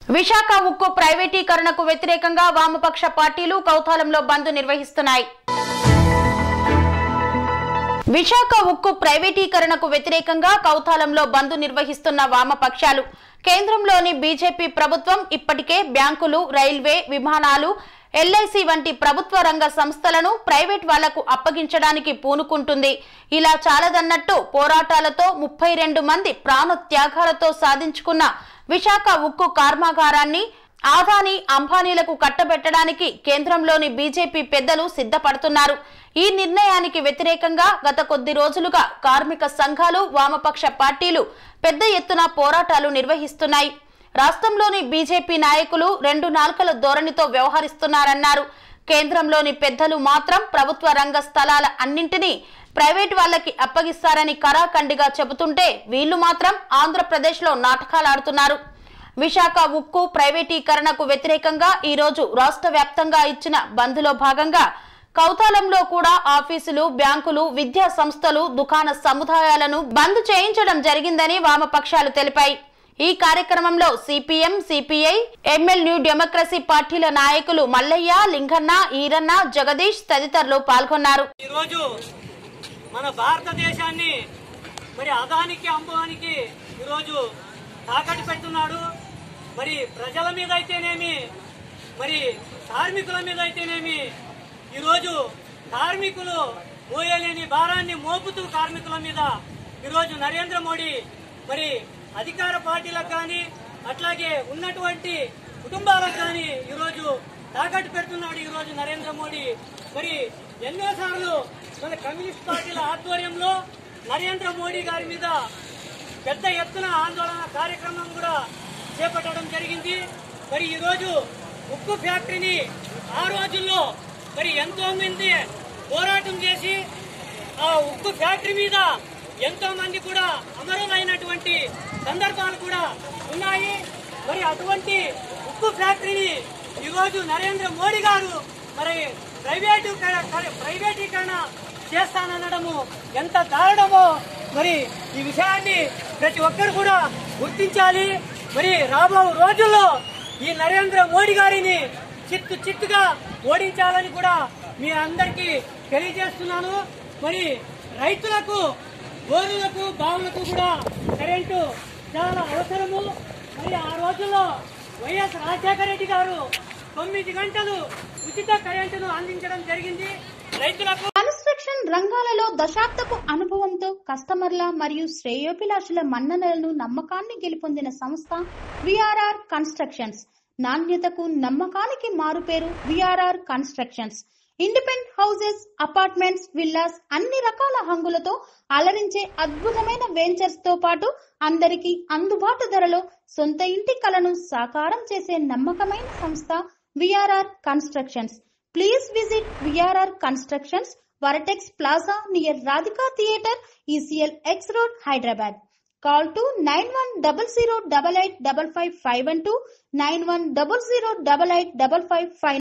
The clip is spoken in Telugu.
విశాఖ ఉక్కు ప్రైవేటీకరణకు వ్యతిరేకంగా వామపక్ష పార్టీలు కౌతాలంలో బంద్ నిర్వహిస్తున్నాయి. విశాఖ ఉక్కు ప్రైవేటీకరణకు వ్యతిరేకంగా కౌతాలంలో బంద్ నిర్వహిస్తున్న వామపక్షాలు కేంద్రంలోని బీజేపీ ప్రభుత్వం ఇప్పటికే బ్యాంకులు, రైల్వే, విమానాలు, ఎల్ఐసి వంటి ప్రభుత్వ రంగ సంస్థలను ప్రైవేట్ వాళ్లకు అప్పగించడానికి పూనుకుంటుంది. ఇలా చాలదన్నట్టు పోరాటాలతో 32 మంది ప్రాణత్యాగాలతో సాధించుకున్న విశాఖ ఉక్కు కర్మాగారాన్ని ఆదాని, అంబానీలకు కట్టబెట్టడానికి కేంద్రంలోని బీజేపీ పెద్దలు సిద్ధపడుతున్నారు. ఈ నిర్ణయానికి వ్యతిరేకంగా గత కొద్ది రోజులుగా కార్మిక సంఘాలు, వామపక్ష పార్టీలు పెద్ద ఎత్తున పోరాటాలు నిర్వహిస్తున్నాయి. రాష్ట్రంలోని బీజేపీ నాయకులు 2 నాల్కల ధోరణితో వ్యవహరిస్తున్నారన్నారు. కేంద్రంలోని పెద్దలు మాత్రం ప్రభుత్వ రంగ స్థలాల అన్నింటినీ ప్రైవేట్ వాళ్లకి అప్పగిస్తారని కరాఖండిగా చెబుతుంటే వీళ్లు మాత్రం ఆంధ్రప్రదేశ్లో నాటకాలాడుతున్నారు. విశాఖ ఉక్కు ప్రైవేటీకరణకు వ్యతిరేకంగా ఈ రోజు రాష్ట్ర వ్యాప్తంగా ఇచ్చిన బంద్లో భాగంగా కౌతాలంలో కూడా ఆఫీసులు, బ్యాంకులు, విద్యా సంస్థలు, దుకాణ సముదాయాలను బంద్ చేయించడం జరిగిందని వామపక్షాలు తెలిపాయి. ఈ కార్యక్రమంలో CPM, CPI, ML new democracy పార్టీల నాయకులు మల్లయ్య, లింగన్న, ఈరన్న, జగదీష్ తదితరులు పాల్గొన్నారు. ఈ రోజు మన భారతదేశాన్ని మరి అదానికి, అంబానీకి ఈ రోజు తాకట్టు పెడుతున్నాడు. మరి ప్రజల మీద అయితేనేమి, మరి కార్మికుల మీద అయితేనేమి ఈరోజు కార్మికులు మోయలేని భారాన్ని మోపుతూ కార్మికుల మీద ఈరోజు నరేంద్ర మోడీ మరి అధికార పార్టీలకు కానీ అట్లాగే ఉన్నటువంటి కుటుంబాలకు కానీ ఈరోజు తాకట్టు పెడుతున్నాడు. ఈరోజు నరేంద్ర మోడీ మరి ఎన్నోసార్లు మన కమ్యూనిస్ట్ పార్టీల ఆధ్వర్యంలో నరేంద్ర మోడీ గారి మీద పెద్ద ఎత్తున ఆందోళన కార్యక్రమం కూడా చేపట్టడం జరిగింది. మరి ఈరోజు ఉక్కు ఫ్యాక్టరీని ఆ రోజుల్లో మరి ఎంతో మంది పోరాటం చేసి ఆ ఉక్కు ఫ్యాక్టరీ మీద ఎంతో మంది కూడా అమరులైనటువంటి సందర్భాలు కూడా ఉన్నాయి. మరి అటువంటి ఉక్కు ఫ్యాక్టరీని ఈరోజు నరేంద్ర మోడీ గారు మరి ప్రైవేటీకరణ చేస్తాననడము ఎంత దారుణమో మరి ఈ విషయాన్ని ప్రతి ఒక్కరు కూడా గుర్తించాలి. మరి రాబో రోజుల్లో ఈ నరేంద్ర మోడీ గారిని చిత్తుగా ఓడించాలని కూడా మీ అందరికీ తెలియజేస్తున్నాను. మరి రైతులకు, బోరులకు, బావులకు కూడా కరెంటు చాలా అవసరము. మరి ఆ రోజుల్లో వైఎస్ రాజశేఖర రెడ్డి గారు 9 గంటలు ఉచిత కరెంటును అందించడం జరిగింది రైతులకు. కన్స్ట్రక్షన్ రంగాలలో దశాబ్దపు అనుభవంతో కస్టమర్ల మరియు శ్రేయోభిలాషుల మన్ననలను, నమ్మకాన్ని గెలుపొందిన సంస్థ విఆర్ఆర్ కన్స్ట్రక్షన్స్. నాణ్యతకు, నమ్మకానికి మారుపేరు VRR constructions. Independent houses, apartments, villas అన్ని రకాల హంగులతో అలరించే అద్భుతమైన వెంచర్స్ తో పాటు అందరికీ అందుబాటు ధరలో సొంత ఇంటి కలను సాకారం చేసే నమ్మకమైన సంస్థ VRR constructions. Please visit VRR constructions, vertex plaza near Radhika theatre, ECL X Road, Hyderabad. Call to 9100885551 91008855.